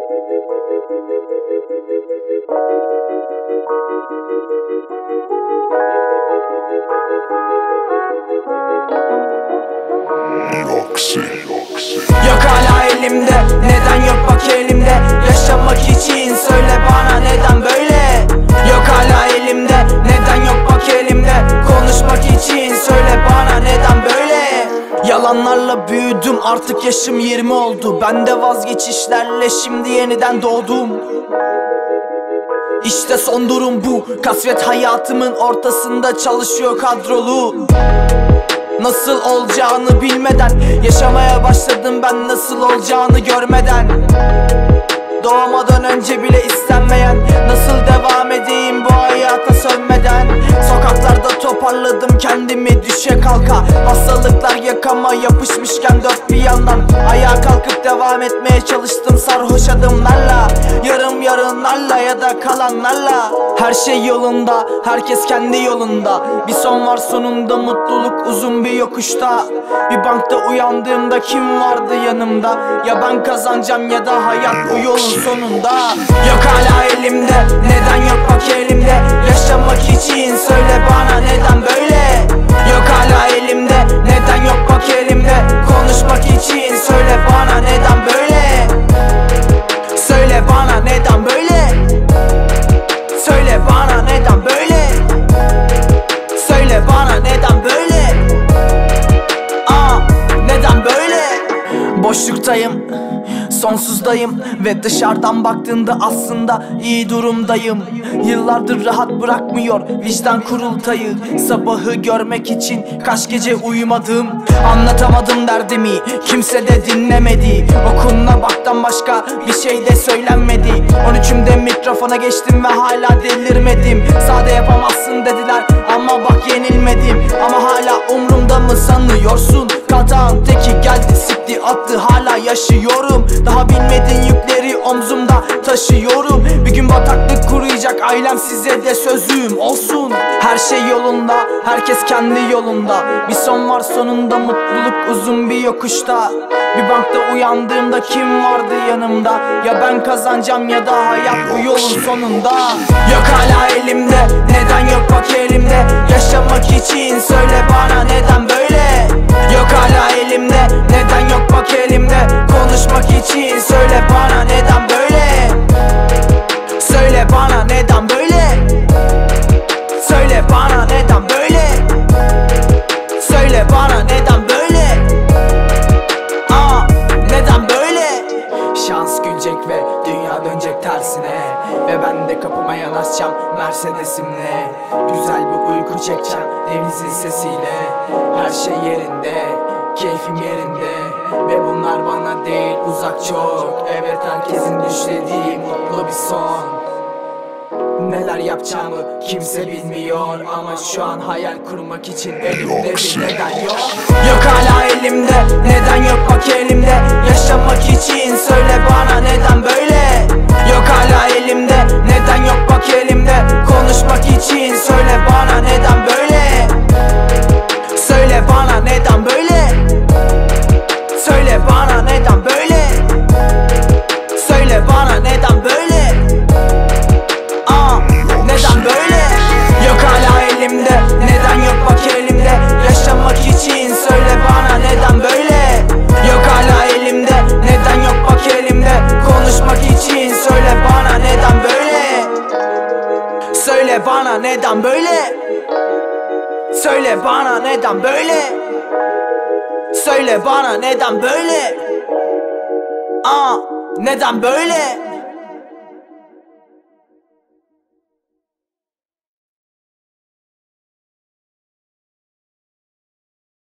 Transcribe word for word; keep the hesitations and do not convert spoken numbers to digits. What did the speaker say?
Yok hala elimde, neden yok bak elimde. Yaşamak için söyle bana neden böyle. Yok hala elimde, neden yok bak elimde. Konuşmak için söyle bana neden böyle. Yalanlarla büyüdüm, artık yaşım yirmi oldu. Ben de vazgeçişlerle şimdi yeniden doğdum. İşte son durum bu. Kasvet hayatımın ortasında çalışıyor kadrolu. Nasıl olacağını bilmeden yaşamaya başladım ben, nasıl olacağını görmeden. Doğmadan önce bile istenmeyen, nasıl devam edeyim bu hayata sönmeden. Sokaklarda toparladım kendimi düşe kalka. Hastalıklar yakama yapışmışken dört bir yandan. Ayağa kalkıp devam etmeye çalıştım sarhoş adımlarla. Yarım yarınlarla ya da kalanlarla. Her şey yolunda, herkes kendi yolunda. Bir son var sonunda, mutluluk uzun bir yokuşta. Bir bankta uyandığımda kim vardı yanımda? Ya ben kazanacağım ya da hayat bu yolun sonunda. Yok hala elimde, neden yok bak elimde. Yaşamak için söyle bana neden böyle. Yok hala elimde, neden yok bak elimde. Konuşmak için söyle bana neden böyle. Söyle bana neden böyle. Söyle bana neden böyle. Söyle bana neden böyle. Aa, neden böyle. Boşluktayım, sonsuzdayım ve dışarıdan baktığında aslında iyi durumdayım. Yıllardır rahat bırakmıyor vicdan kurultayı. Sabahı görmek için kaç gece uyumadım. Anlatamadım derdimi, kimse de dinlemedi. Okunma baktan başka bir şey de söylenmedi. on üçümde mikrofona geçtim ve hala delirmedim. Sade yapamazsın dediler ama bak yenilmedim. Ama hala umrumda mı sanıyorsun? Katağın teki geldi sikti attı, hala yaşıyorum. Daha bilmediğin yükleri omzumda taşıyorum. Bir gün bataklık kuruyacak ailem, size de sözüm olsun. Her şey yolunda, herkes kendi yolunda. Bir son var sonunda, mutluluk uzun bir yokuşta. Bir bankta uyandığımda kim vardı yanımda? Ya ben kazanacağım ya da hayat bu yolun sonunda. Yok hala elimde, neden yok bak elimde. Yaşamak için söyle bana neden böyle. Yok hala elimde, neden yok bak elimde. Konuşmak için söyle bana neden böyle. Söyle bana neden böyle. Söyle bana neden böyle. Söyle bana neden böyle. Aa, neden böyle. Şans gülecek ve dünya dönecek tersine. Ve ben de kapıma yanaşacağım Mercedes'imle. Güzel bir uyku çekeceğim denizin sesiyle. Her şey yerinde, keyfim yerinde. Ve bunlar bana değil uzak çok. Evet herkesin düşlediği mutlu bir son. Neler yapacağımı kimse bilmiyor. Ama şu an hayal kurmak için elimde bir neden yok. Yok hala elimde, neden yok bak elimde. Yaşamak için söyle bana neden böyle. Yok hala elimde, neden yok bak elimde. Konuşmak için söyle bana neden böyle. Söyle bana neden böyle. Söyle bana neden böyle. Söyle bana neden böyle. Aa, neden böyle. Yok hala elimde, neden yok bak elimde. Yaşamak için söyle bana neden böyle. Yok hala elimde, neden yok bak elimde. Konuşmak için söyle bana neden böyle. Söyle bana neden böyle. Söyle bana neden böyle. Söyle bana neden böyle. Aa, neden böyle.